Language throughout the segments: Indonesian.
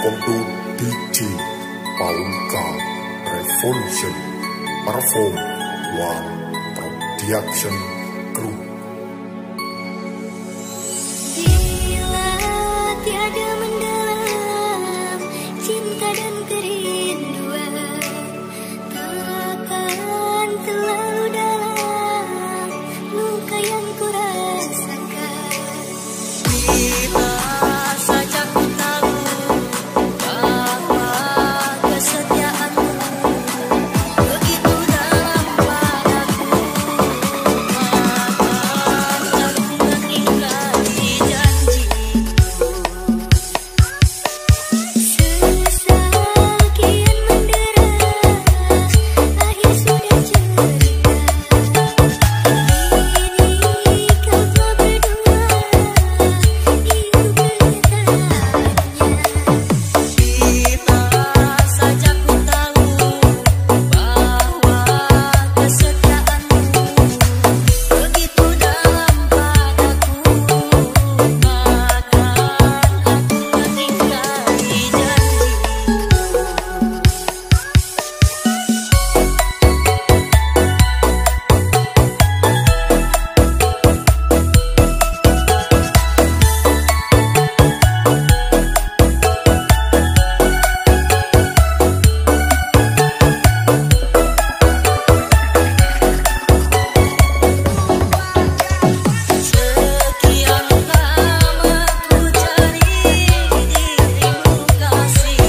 Welcome to DJ Paulka Revolution Perform One Production Crew. Bila tiada mendalam cinta dan kerinduan, takkan terlalu dalam luka yang ku rasakan. Bila saja ku tahu bahwa kesetiaanmu begitu dalam padaku, maka aku mengingkari janjiku. Sesakian mendera, akhir sudah cerita. Kini kau telah berdua, itu kenyataannya. Bila saja ku tahu bahwa kesetiaanmu begitu dalam padaku, maka aku mengingkari janjiku. Sekian lama ku cari dirimu kasih,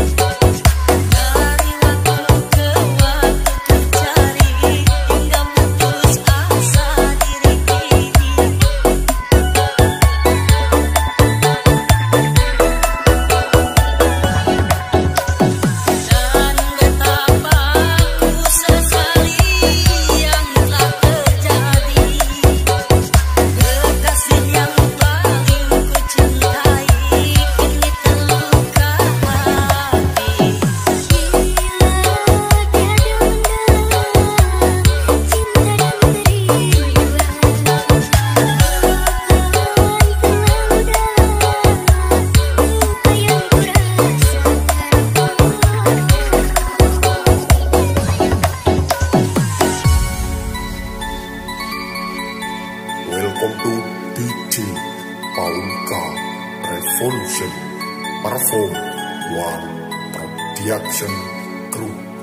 dari waktu ke waktu ku cari hingga putus asa diri ini. Dan betapa ku sesali yang telah terjadi. Kekasih yang paling ku cintai kini terluka hati. Bila tiada mendalam cinta dan kerinduan, takkan terlalu dalam luka yang ku rasakan. Welcome to DJ Paulka Revolution Perform One Production Crew.